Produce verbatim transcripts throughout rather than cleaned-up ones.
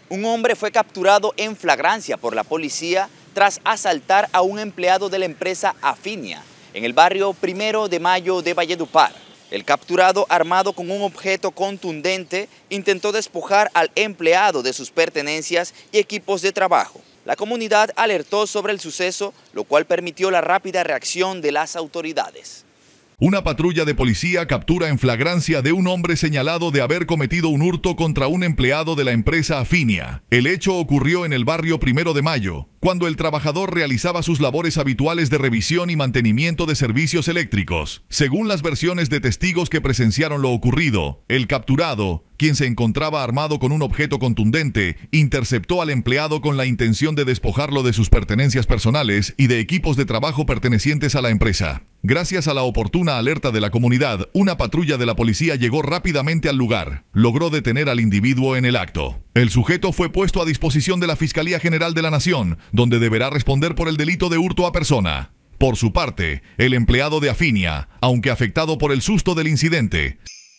Un hombre fue capturado en flagrancia por la policía tras asaltar a un empleado de la empresa Afinia en el barrio Primero de Mayo de Valledupar. El capturado, armado con un objeto contundente, intentó despojar al empleado de sus pertenencias y equipos de trabajo. La comunidad alertó sobre el suceso, lo cual permitió la rápida reacción de las autoridades. Una patrulla de policía captura en flagrancia de un hombre señalado de haber cometido un hurto contra un empleado de la empresa Afinia. El hecho ocurrió en el barrio Primero de Mayo, cuando el trabajador realizaba sus labores habituales de revisión y mantenimiento de servicios eléctricos. Según las versiones de testigos que presenciaron lo ocurrido, el capturado, quien se encontraba armado con un objeto contundente, interceptó al empleado con la intención de despojarlo de sus pertenencias personales y de equipos de trabajo pertenecientes a la empresa. Gracias a la oportuna alerta de la comunidad, una patrulla de la policía llegó rápidamente al lugar. Logró detener al individuo en el acto. El sujeto fue puesto a disposición de la Fiscalía General de la Nación, donde deberá responder por el delito de hurto a persona. Por su parte, el empleado de Afinia, aunque afectado por el susto del incidente,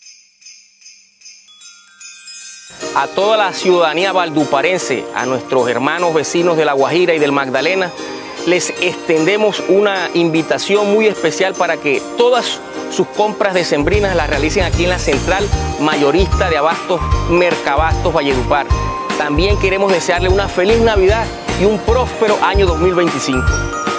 a toda la ciudadanía valduparense, a nuestros hermanos vecinos de La Guajira y del Magdalena, les extendemos una invitación muy especial para que todas sus compras decembrinas las realicen aquí en la central mayorista de abastos Mercabastos Valledupar. También queremos desearle una feliz Navidad y un próspero año dos mil veinticinco.